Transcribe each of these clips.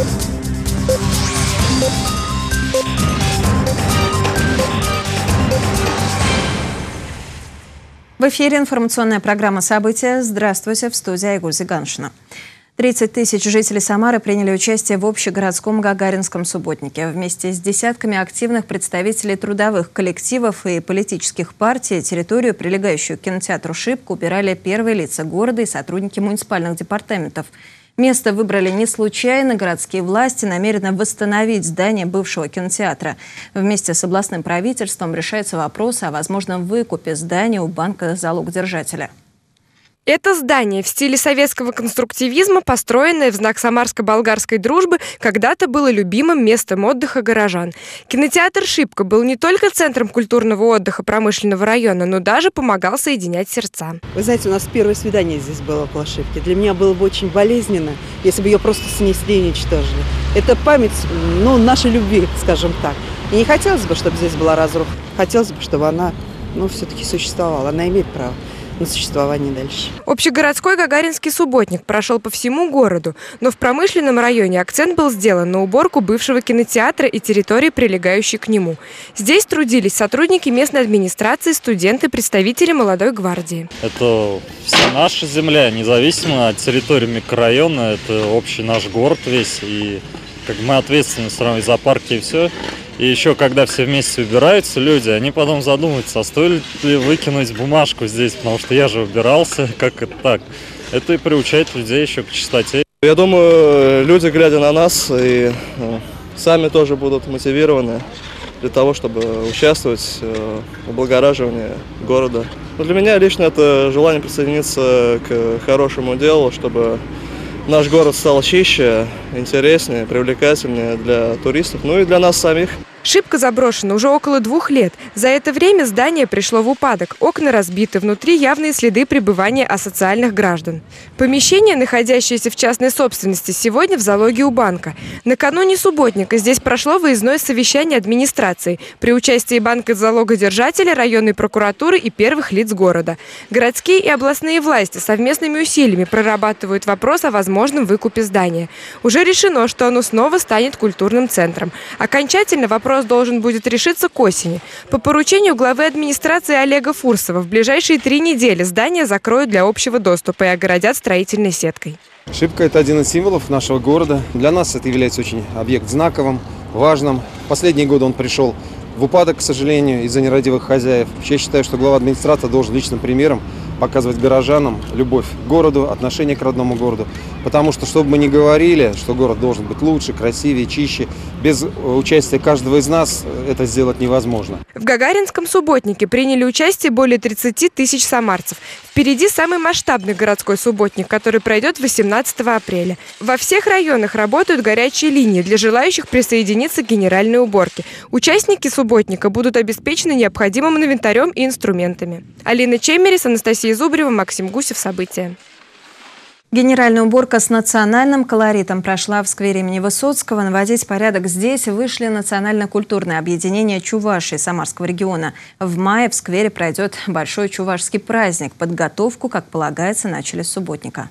В эфире информационная программа «События». Здравствуйте, в студии Айгуль Зиганшина. 30 тысяч жителей Самары приняли участие в общегородском Гагаринском субботнике. Вместе с десятками активных представителей трудовых коллективов и политических партий территорию, прилегающую к кинотеатру «Шипка», убирали первые лица города и сотрудники муниципальных департаментов. Место выбрали не случайно. Городские власти намерены восстановить здание бывшего кинотеатра. Вместе с областным правительством решается вопрос о возможном выкупе здания у банка залогодержателя. Это здание в стиле советского конструктивизма, построенное в знак самарско-болгарской дружбы, когда-то было любимым местом отдыха горожан. Кинотеатр «Шипка» был не только центром культурного отдыха промышленного района, но даже помогал соединять сердца. Вы знаете, у нас первое свидание здесь было около «Шипки». Для меня было бы очень болезненно, если бы ее просто снесли и уничтожили. Это память, нашей любви, скажем так. И не хотелось бы, чтобы здесь была разруха. Хотелось бы, чтобы она, все-таки существовала. Она имеет право на существование дальше. Общегородской Гагаринский субботник прошел по всему городу, но в промышленном районе акцент был сделан на уборку бывшего кинотеатра и территории, прилегающей к нему. Здесь трудились сотрудники местной администрации, студенты, представители молодой гвардии. Это вся наша земля, независимо от территории микрорайона, это общий наш город весь, и мы ответственны все равно и за парки и все. И еще, когда все вместе убираются люди, они потом задумаются, а стоит ли выкинуть бумажку здесь, потому что я же убирался, как это так. Это и приучает людей еще к чистоте. Я думаю, люди, глядя на нас, и сами тоже будут мотивированы для того, чтобы участвовать в облагораживании города. Но для меня лично это желание присоединиться к хорошему делу, чтобы наш город стал чище, интереснее, привлекательнее для туристов, и для нас самих. «Шипка» заброшена уже около 2 лет. За это время здание пришло в упадок. Окна разбиты, внутри явные следы пребывания асоциальных граждан. Помещение, находящееся в частной собственности, сегодня в залоге у банка. Накануне субботника здесь прошло выездное совещание администрации при участии банка залогодержателя, районной прокуратуры и первых лиц города. Городские и областные власти совместными усилиями прорабатывают вопрос о возможном выкупе здания. Уже решено, что оно снова станет культурным центром. Окончательно вопрос должен будет решиться к осени. По поручению главы администрации Олега Фурсова в ближайшие 3 недели здание закроют для общего доступа и огородят строительной сеткой. Шипка – это один из символов нашего города. Для нас это является очень объект знаковым, важным. В последние годы он пришел в упадок, к сожалению, из-за нерадивых хозяев. Я считаю, что глава администрации должен личным примером показывать горожанам любовь к городу, отношение к родному городу. Потому что, что бы мы ни говорили, что город должен быть лучше, красивее, чище, без участия каждого из нас это сделать невозможно. В Гагаринском субботнике приняли участие более 30 тысяч самарцев. Впереди самый масштабный городской субботник, который пройдет 18 апреля. Во всех районах работают горячие линии для желающих присоединиться к генеральной уборке. Участники субботника будут обеспечены необходимым инвентарем и инструментами. Алина Чемерис, Анастасия Зубрева, Максим Гусев. События. Генеральная уборка с национальным колоритом прошла в сквере имени Высоцкого. Наводить порядок здесь вышли национально-культурное объединение Чувашии Самарского региона. В мае в сквере пройдет большой чувашский праздник. Подготовку, как полагается, начали с субботника.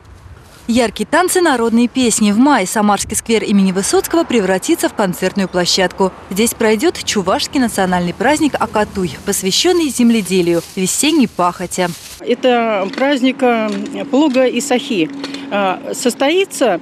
Яркие танцы, народные песни. В мае Самарский сквер имени Высоцкого превратится в концертную площадку. Здесь пройдет чувашский национальный праздник Акатуй, посвященный земледелию, весенней пахоте. Это праздник плуга и сахи. Состоится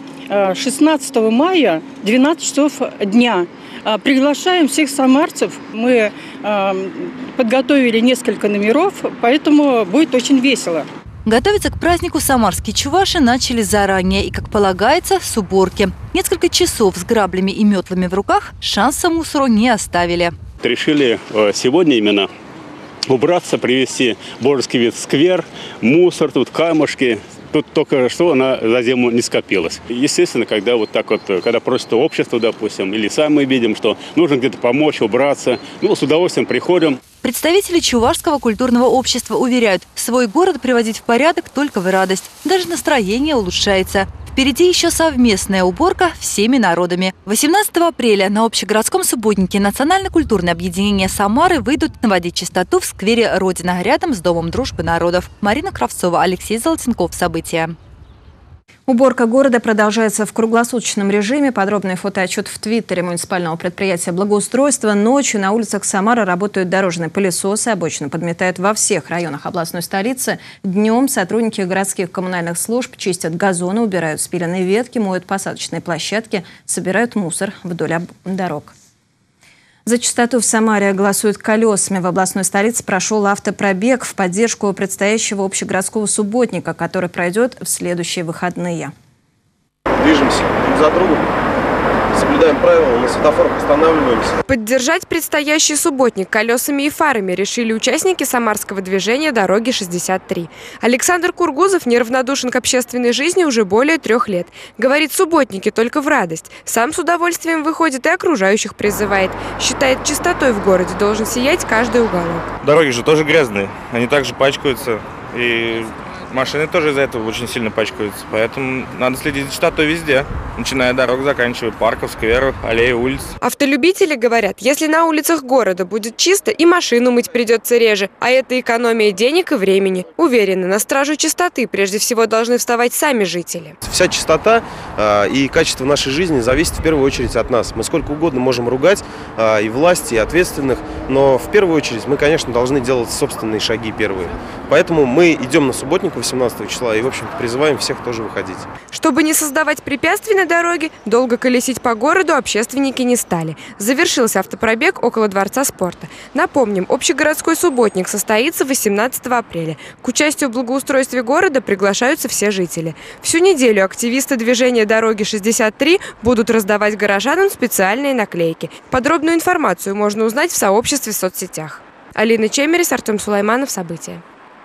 16 мая, 12 часов дня. Приглашаем всех самарцев. Мы подготовили несколько номеров, поэтому будет очень весело. Готовиться к празднику самарские чуваши начали заранее и, как полагается, с уборки. Несколько часов с граблями и метлами в руках шанса мусору не оставили. Решили сегодня именно убраться, привезти Божеский вид в сквер, мусор, тут камушки. Тут только что она за зиму не скопилась. Естественно, когда просит общество, допустим, или сами мы видим, что нужно где-то помочь, убраться, с удовольствием приходим. Представители Чувашского культурного общества уверяют, свой город приводить в порядок только в радость. Даже настроение улучшается. Впереди еще совместная уборка всеми народами. 18 апреля на общегородском субботнике Национально-культурное объединение Самары выйдут наводить чистоту в сквере Родина, рядом с Домом дружбы народов. Марина Кравцова, Алексей Золотенков. События. Уборка города продолжается в круглосуточном режиме. Подробный фотоотчет в Твиттере муниципального предприятия благоустройства. Ночью на улицах Самары работают дорожные пылесосы, обочины подметают во всех районах областной столицы. Днем сотрудники городских коммунальных служб чистят газоны, убирают спиленные ветки, моют посадочные площадки, собирают мусор вдоль дорог. За чистоту в Самаре голосуют колесами. В областной столице прошел автопробег в поддержку предстоящего общегородского субботника, который пройдет в следующие выходные. Движемся друг за другом, соблюдаем правила, на светофорах останавливаемся. Поддержать предстоящий субботник колесами и фарами решили участники самарского движения «Дороги 63». Александр Кургузов неравнодушен к общественной жизни уже более 3 лет. Говорит, субботники только в радость. Сам с удовольствием выходит и окружающих призывает. Считает, чистотой в городе должен сиять каждый уголок. Дороги же тоже грязные, они также пачкаются. И машины тоже из-за этого очень сильно пачкаются. Поэтому надо следить за чистотой везде, начиная от дорог, заканчивая парков, скверов, аллей, улиц. Автолюбители говорят, если на улицах города будет чисто, и машину мыть придется реже, а это экономия денег и времени. Уверены, на стражу чистоты прежде всего должны вставать сами жители. Вся чистота и качество нашей жизни зависит в первую очередь от нас. Мы сколько угодно можем ругать и власти, и ответственных, но в первую очередь мы, конечно, должны делать собственные шаги первые. Поэтому мы идем на субботник 18 числа и, в общем-то, призываем всех тоже выходить. Чтобы не создавать препятствий на дороге, долго колесить по городу общественники не стали. Завершился автопробег около Дворца спорта. Напомним, общегородской субботник состоится 18 апреля. К участию в благоустройстве города приглашаются все жители. Всю неделю активисты движения «Дороги 63» будут раздавать горожанам специальные наклейки. Подробную информацию можно узнать в сообществе в соцсетях. Алина Чемерис, Артем Сулайманов. События.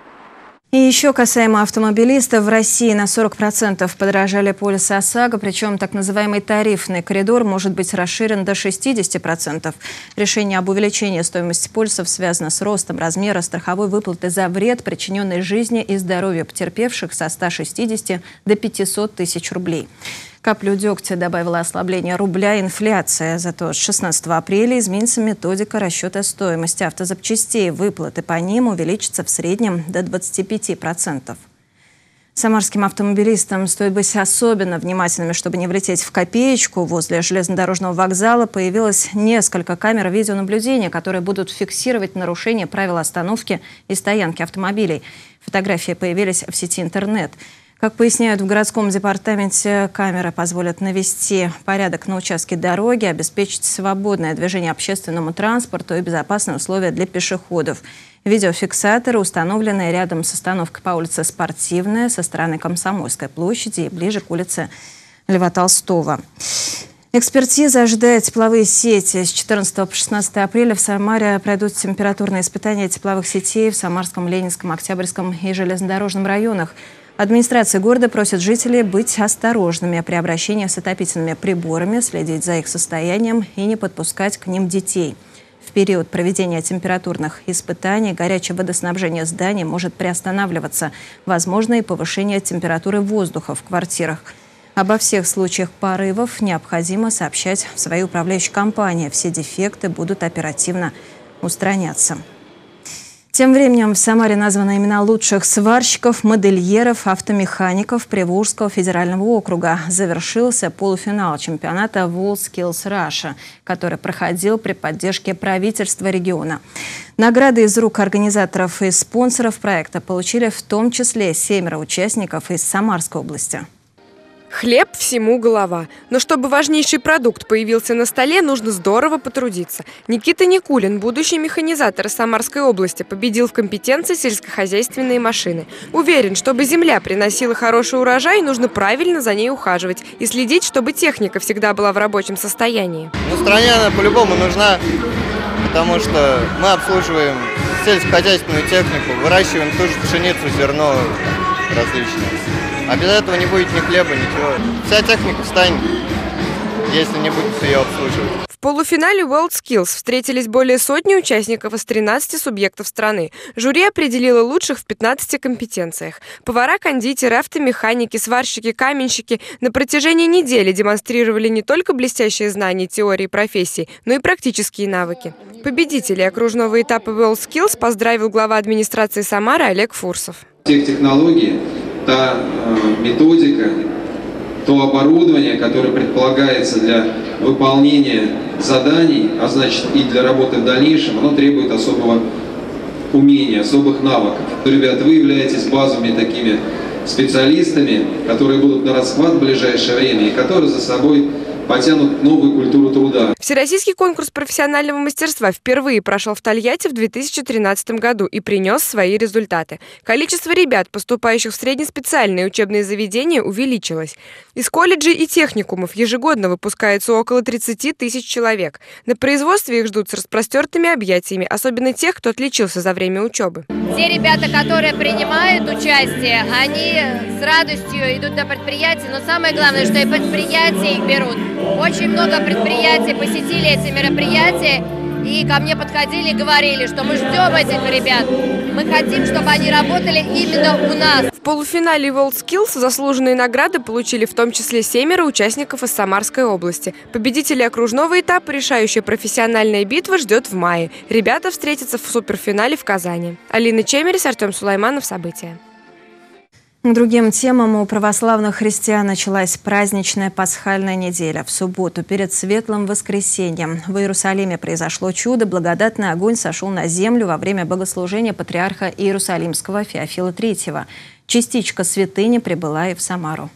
И еще касаемо автомобилистов, в России на 40% подорожали полисы ОСАГО, причем так называемый тарифный коридор может быть расширен до 60%. Решение об увеличении стоимости полисов связано с ростом размера страховой выплаты за вред, причиненный жизни и здоровью потерпевших со 160 до 500 тысяч рублей. Каплю дегтя добавила ослабление рубля инфляция. Зато с 16 апреля изменится методика расчета стоимости автозапчастей. Выплаты по ним увеличатся в среднем до 25%. Самарским автомобилистам стоит быть особенно внимательными, чтобы не влететь в копеечку. Возле железнодорожного вокзала появилось несколько камер видеонаблюдения, которые будут фиксировать нарушение правил остановки и стоянки автомобилей. Фотографии появились в сети интернет. Как поясняют в городском департаменте, камеры позволят навести порядок на участке дороги, обеспечить свободное движение общественному транспорту и безопасные условия для пешеходов. Видеофиксаторы установлены рядом с остановкой по улице Спортивная, со стороны Комсомольской площади и ближе к улице Льва Толстого. Экспертиза ожидает тепловые сети. С 14 по 16 апреля в Самаре пройдут температурные испытания тепловых сетей в Самарском, Ленинском, Октябрьском и железнодорожном районах. Администрация города просит жителей быть осторожными при обращении с отопительными приборами, следить за их состоянием и не подпускать к ним детей. В период проведения температурных испытаний горячее водоснабжение зданий может приостанавливаться. Возможно и повышение температуры воздуха в квартирах. Обо всех случаях порывов необходимо сообщать в свои управляющие компании. Все дефекты будут оперативно устраняться. Тем временем в Самаре названы имена лучших сварщиков, модельеров, автомехаников Приволжского федерального округа. Завершился полуфинал чемпионата WorldSkills Russia, который проходил при поддержке правительства региона. Награды из рук организаторов и спонсоров проекта получили в том числе 7 участников из Самарской области. Хлеб всему голова. Но чтобы важнейший продукт появился на столе, нужно здорово потрудиться. Никита Никулин, будущий механизатор из Самарской области, победил в компетенции сельскохозяйственные машины. Уверен, чтобы земля приносила хороший урожай, нужно правильно за ней ухаживать и следить, чтобы техника всегда была в рабочем состоянии. Стране она по-любому нужна, потому что мы обслуживаем сельскохозяйственную технику, выращиваем ту же пшеницу, зерно различное. А без этого не будет ни хлеба, ничего. Вся техника встанет, если не будет ее обслуживать. В полуфинале WorldSkills встретились более сотни участников из 13 субъектов страны. Жюри определило лучших в 15 компетенциях. Повара, кондитеры, автомеханики, сварщики, каменщики на протяжении недели демонстрировали не только блестящие знания теории профессий, но и практические навыки. Победителей окружного этапа WorldSkills поздравил глава администрации Самары Олег Фурсов. Тех технологий, та методика, то оборудование, которое предполагается для выполнения заданий, а значит и для работы в дальнейшем, оно требует особого умения, особых навыков. Ребята, вы являетесь базовыми такими специалистами, которые будут на расхват в ближайшее время и которые за собой потянут новую культуру труда. Всероссийский конкурс профессионального мастерства впервые прошел в Тольятти в 2013 году и принес свои результаты. Количество ребят, поступающих в среднеспециальные учебные заведения, увеличилось. Из колледжей и техникумов ежегодно выпускается около 30 тысяч человек. На производстве их ждут с распростертыми объятиями, особенно тех, кто отличился за время учебы. Те ребята, которые принимают участие, они с радостью идут на предприятия, но самое главное, что и предприятия их берут. Очень много предприятий посетили эти мероприятия и ко мне подходили и говорили, что мы ждем этих ребят. Мы хотим, чтобы они работали именно у нас. В полуфинале WorldSkills заслуженные награды получили в том числе 7 участников из Самарской области. Победители окружного этапа решающая профессиональная битва ждет в мае. Ребята встретятся в суперфинале в Казани. Алина Чемерис, Артем Сулайманов. События. К другим темам у православных христиан началась праздничная пасхальная неделя. В субботу перед Светлым воскресеньем в Иерусалиме произошло чудо. Благодатный огонь сошел на землю во время богослужения патриарха Иерусалимского Феофила III. Частичка святыни прибыла и в Самару.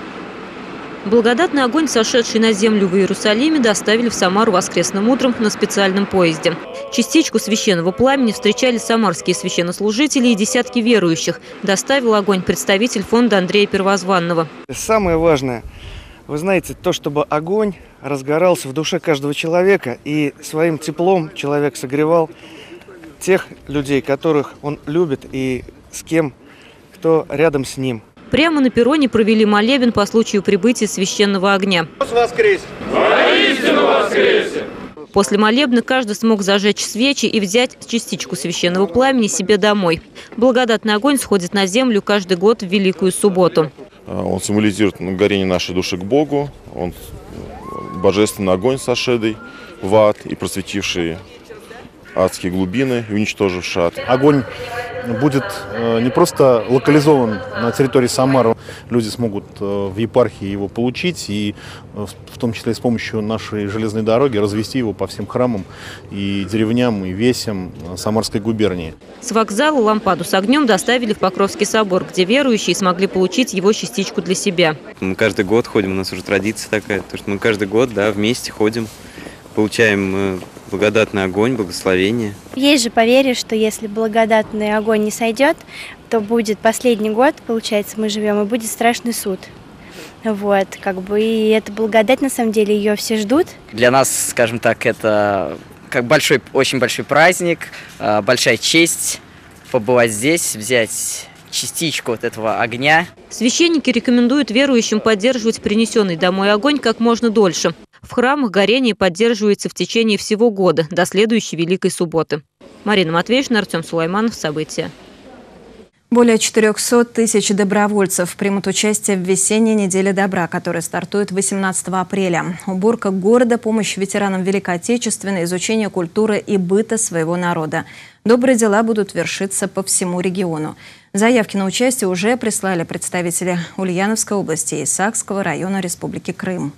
Благодатный огонь, сошедший на землю в Иерусалиме, доставили в Самару воскресным утром на специальном поезде. Частичку священного пламени встречали самарские священнослужители и десятки верующих. Доставил огонь представитель фонда Андрея Первозванного. Самое важное, вы знаете, то, чтобы огонь разгорался в душе каждого человека и своим теплом человек согревал тех людей, которых он любит и с кем, кто рядом с ним. Прямо на перроне провели молебен по случаю прибытия священного огня. Воскресе! Воистину воскресе! После молебна каждый смог зажечь свечи и взять частичку священного пламени себе домой. Благодатный огонь сходит на землю каждый год в Великую Субботу. Он символизирует горение нашей души к Богу. Он божественный огонь, сошедший в ад и просветивший адские глубины и уничтоживший ад. Огонь будет не просто локализован на территории Самары. Люди смогут в епархии его получить и в том числе с помощью нашей железной дороги развести его по всем храмам и деревням, и весям Самарской губернии. С вокзала лампаду с огнем доставили в Покровский собор, где верующие смогли получить его частичку для себя. Мы каждый год ходим, у нас уже традиция такая, то что мы каждый год вместе ходим, получаем благодатный огонь, благословение. Есть же поверье, что если благодатный огонь не сойдет, то будет последний год, получается, мы живем, и будет страшный суд. Вот, и эта благодать, на самом деле, ее все ждут. Для нас, скажем так, это очень большой праздник, большая честь побывать здесь, взять частичку этого огня. Священники рекомендуют верующим поддерживать принесенный домой огонь как можно дольше. В храмах горение поддерживается в течение всего года, до следующей Великой Субботы. Марина Матвеевна, Артем Сулайманов. События. Более 400 тысяч добровольцев примут участие в весенней неделе добра, которая стартует 18 апреля. Уборка города, помощь ветеранам Великой Отечественной, изучение культуры и быта своего народа. Добрые дела будут вершиться по всему региону. Заявки на участие уже прислали представители Ульяновской области и Сакского района Республики Крым.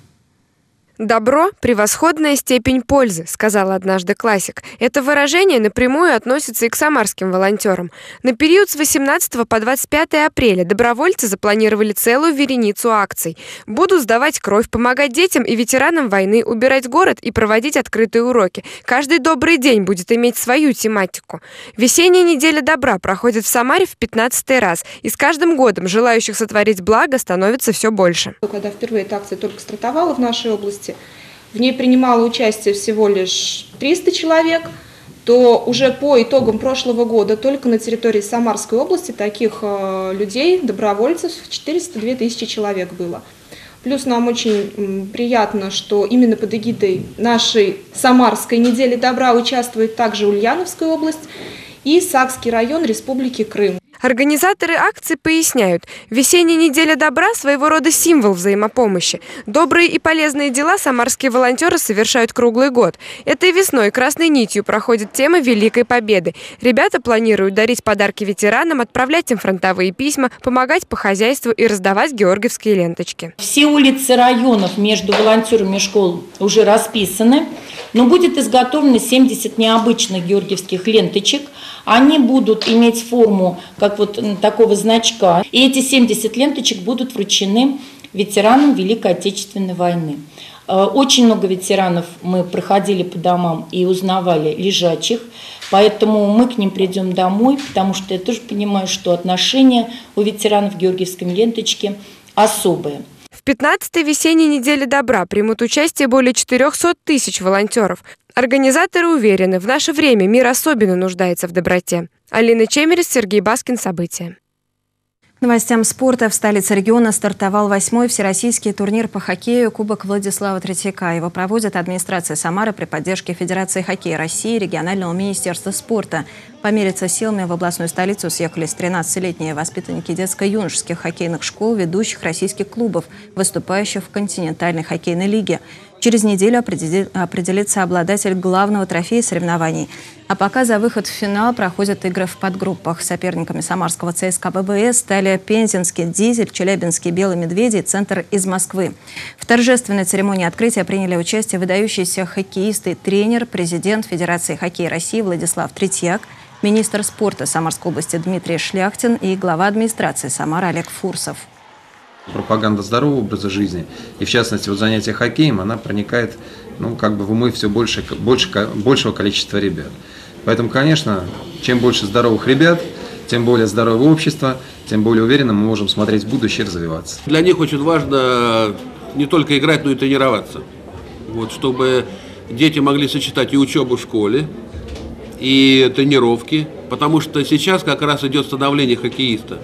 «Добро – превосходная степень пользы», – сказал однажды классик. Это выражение напрямую относится и к самарским волонтерам. На период с 18 по 25 апреля добровольцы запланировали целую вереницу акций. Будут сдавать кровь, помогать детям и ветеранам войны, убирать город и проводить открытые уроки. Каждый добрый день будет иметь свою тематику. Весенняя неделя добра проходит в Самаре в 15-й раз. И с каждым годом желающих сотворить благо становится все больше. Когда впервые эта акция только стартовала в нашей области, в ней принимало участие всего лишь 300 человек, то уже по итогам прошлого года только на территории Самарской области таких людей, добровольцев, 402 тысячи человек было. Плюс нам очень приятно, что именно под эгидой нашей Самарской недели добра участвует также Ульяновская область и Сакский район Республики Крым. Организаторы акции поясняют, весенняя неделя добра – своего рода символ взаимопомощи. Добрые и полезные дела самарские волонтеры совершают круглый год. Этой весной красной нитью проходит тема Великой Победы. Ребята планируют дарить подарки ветеранам, отправлять им фронтовые письма, помогать по хозяйству и раздавать георгиевские ленточки. Все улицы районов между волонтерами школ уже расписаны, но будет изготовлено 70 необычных георгиевских ленточек. Они будут иметь форму как вот такого значка. И эти 70 ленточек будут вручены ветеранам Великой Отечественной войны. Очень много ветеранов мы проходили по домам и узнавали лежачих, поэтому мы к ним придем домой, потому что я тоже понимаю, что отношения у ветеранов к георгиевской ленточке особые. В 15-й весенней неделе добра примут участие более 400 тысяч волонтеров. Организаторы уверены, в наше время мир особенно нуждается в доброте. Алина Чемерис, Сергей Баскин. События. К новостям спорта. В столице региона стартовал 8-й всероссийский турнир по хоккею «Кубок Владислава Третьяка». Его проводит администрация Самары при поддержке Федерации хоккея России и регионального министерства спорта. Помериться силами в областную столицу съехались 13-летние воспитанники детско-юношеских хоккейных школ ведущих российских клубов, выступающих в континентальной хоккейной лиге. Через неделю определится обладатель главного трофея соревнований. А пока за выход в финал проходят игры в подгруппах. Соперниками самарского ЦСКА ББС стали Пензенский «Дизель», Челябинский «Белые медведи» и «Центр» из Москвы. В торжественной церемонии открытия приняли участие выдающиеся хоккеисты, тренер, президент Федерации хоккея России Владислав Третьяк, министр спорта Самарской области Дмитрий Шляхтин и глава администрации Самары Олег Фурсов. Пропаганда здорового образа жизни, и в частности вот занятие хоккеем, она проникает в умы все большего количества ребят. Поэтому, конечно, чем больше здоровых ребят, тем более здоровое общество, тем более уверенно мы можем смотреть в будущее и развиваться. Для них очень важно не только играть, но и тренироваться. Вот, чтобы дети могли сочетать и учебу в школе, и тренировки, потому что сейчас как раз идет становление хоккеиста.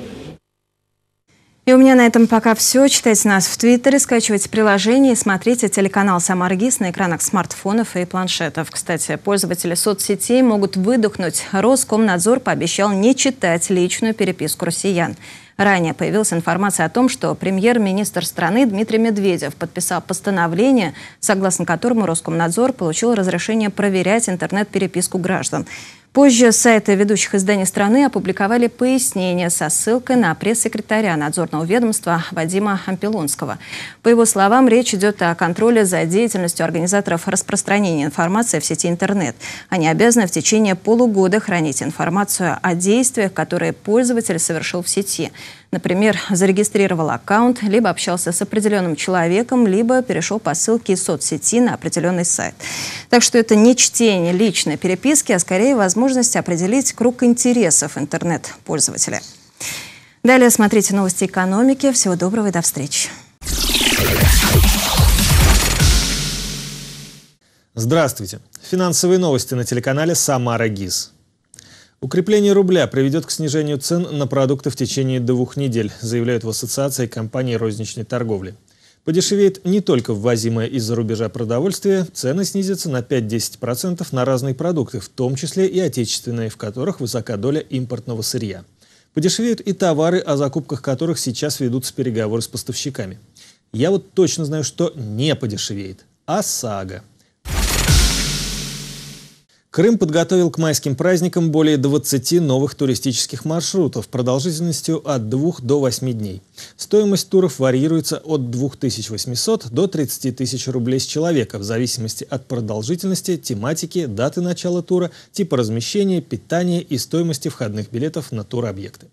И у меня на этом пока все. Читайте нас в Твиттере, скачивайте приложение и смотрите телеканал «Самара ГИС» на экранах смартфонов и планшетов. Кстати, пользователи соцсетей могут выдохнуть. Роскомнадзор пообещал не читать личную переписку россиян. Ранее появилась информация о том, что премьер-министр страны Дмитрий Медведев подписал постановление, согласно которому Роскомнадзор получил разрешение проверять интернет-переписку граждан. Позже сайты ведущих изданий страны опубликовали пояснение со ссылкой на пресс-секретаря надзорного ведомства Вадима Ампилонского. По его словам, речь идет о контроле за деятельностью организаторов распространения информации в сети интернет. Они обязаны в течение полугода хранить информацию о действиях, которые пользователь совершил в сети. Например, зарегистрировал аккаунт, либо общался с определенным человеком, либо перешел по ссылке из соцсети на определенный сайт. Так что это не чтение личной переписки, а скорее возможность определить круг интересов интернет-пользователя. Далее смотрите новости экономики. Всего доброго и до встречи. Здравствуйте. Финансовые новости на телеканале «Самара ГИС». Укрепление рубля приведет к снижению цен на продукты в течение 2 недель, заявляют в Ассоциации компаний розничной торговли. Подешевеет не только ввозимое из-за рубежа продовольствие, цены снизятся на 5-10% на разные продукты, в том числе и отечественные, в которых высока доля импортного сырья. Подешевеют и товары, о закупках которых сейчас ведутся переговоры с поставщиками. Я вот точно знаю, что не подешевеет. ОСАГО. Крым подготовил к майским праздникам более 20 новых туристических маршрутов продолжительностью от 2 до 8 дней. Стоимость туров варьируется от 2800 до 30 тысяч рублей с человека в зависимости от продолжительности, тематики, даты начала тура, типа размещения, питания и стоимости входных билетов на туробъекты.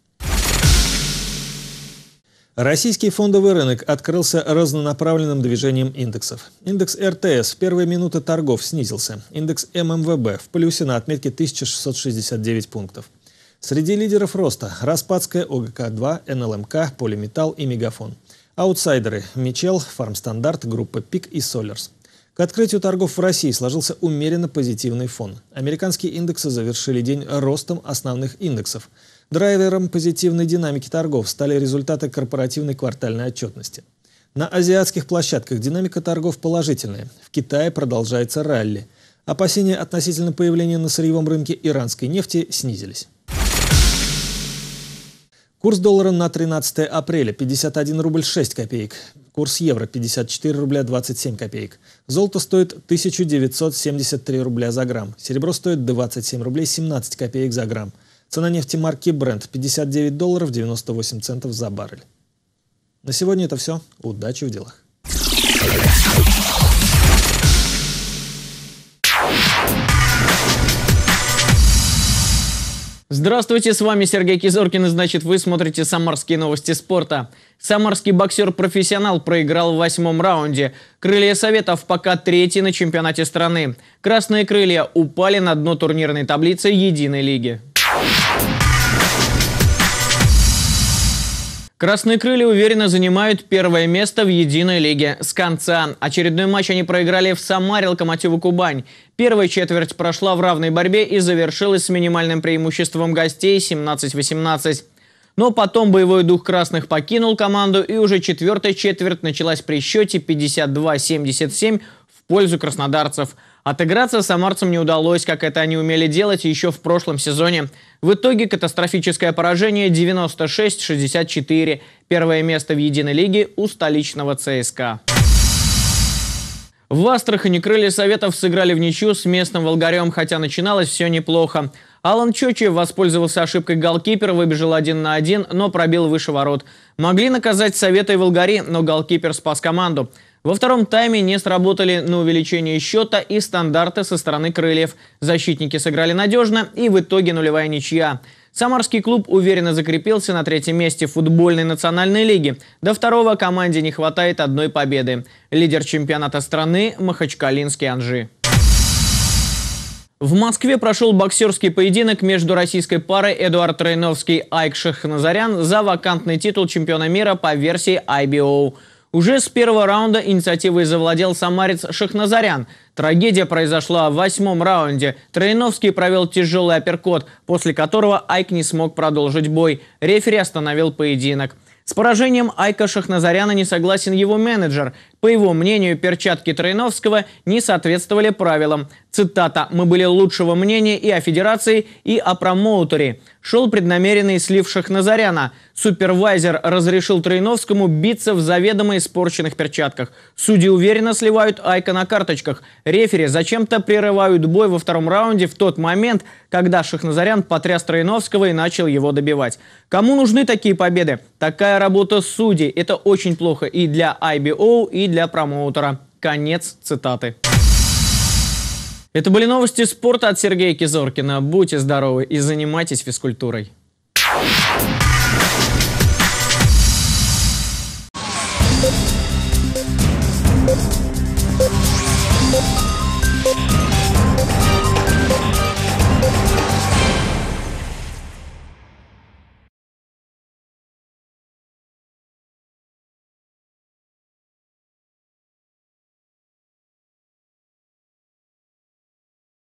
Российский фондовый рынок открылся разнонаправленным движением индексов. Индекс РТС в первые минуты торгов снизился. Индекс ММВБ в плюсе на отметке 1669 пунктов. Среди лидеров роста – Распадская, ОГК-2, НЛМК, Полиметалл и Мегафон. Аутсайдеры – Мичел, Фармстандарт, группа ПИК и Солерс. К открытию торгов в России сложился умеренно позитивный фон. Американские индексы завершили день ростом основных индексов. Драйвером позитивной динамики торгов стали результаты корпоративной квартальной отчетности. На азиатских площадках динамика торгов положительная. В Китае продолжается ралли. Опасения относительно появления на сырьевом рынке иранской нефти снизились. Курс доллара на 13 апреля – 51 рубль 6 копеек. Курс евро – 54 рубля 27 копеек. Золото стоит 1973 рубля за грамм. Серебро стоит 27 рублей 17 копеек за грамм. Цена нефти марки Brent – 59 долларов 98 центов за баррель. На сегодня это все. Удачи в делах. Здравствуйте, с вами Сергей Кизоркин, и значит вы смотрите «Самарские новости спорта». Самарский боксер-профессионал проиграл в 8-м раунде. «Крылья Советов» пока третий на чемпионате страны. «Красные крылья» упали на дно турнирной таблицы единой лиги. «Красные крылья» уверенно занимают первое место в единой лиге. С конца. Очередной матч они проиграли в Самаре «Локомотиву Кубань». Первая четверть прошла в равной борьбе и завершилась с минимальным преимуществом гостей 17-18. Но потом боевой дух красных покинул команду, и уже четвертая четверть началась при счете 52-77 в пользу краснодарцев. Отыграться самарцам не удалось, как это они умели делать еще в прошлом сезоне. В итоге катастрофическое поражение 96-64. Первое место в единой лиге у столичного ЦСКА. В Астрахани «Крылья Советов» сыграли в ничью с местным «Волгарем», хотя начиналось все неплохо. Алан Чочи воспользовался ошибкой голкипера, выбежал 1 на 1, но пробил выше ворот. Могли наказать Советы и Волгари, но голкипер спас команду. Во втором тайме не сработали на увеличение счета и стандарты со стороны крыльев. Защитники сыграли надежно, и в итоге нулевая ничья. Самарский клуб уверенно закрепился на третьем месте футбольной национальной лиги. До второго команде не хватает одной победы. Лидер чемпионата страны – махачкалинский «Анжи». В Москве прошел боксерский поединок между российской парой Эдуард Тройновский-Айк Шахназарян за вакантный титул чемпиона мира по версии IBO. Уже с первого раунда инициативой завладел самарец Шахназарян. Трагедия произошла в 8-м раунде. Тройновский провел тяжелый апперкот, после которого Айк не смог продолжить бой. Рефери остановил поединок. С поражением Айка Шахназаряна не согласен его менеджер. По его мнению, перчатки Тройновского не соответствовали правилам. Цитата: «Мы были лучшего мнения и о федерации, и о промоутере». Шел преднамеренный слив Шахназаряна. Супервайзер разрешил Тройновскому биться в заведомо испорченных перчатках. Судьи уверенно сливают Айка на карточках. Рефери зачем-то прерывают бой во втором раунде в тот момент, когда Шахназарян потряс Тройновского и начал его добивать. Кому нужны такие победы? Такая работа судей. Это очень плохо и для IBO, и для промоутера. Конец цитаты. Это были новости спорта от Сергея Кизоркина. Будьте здоровы и занимайтесь физкультурой.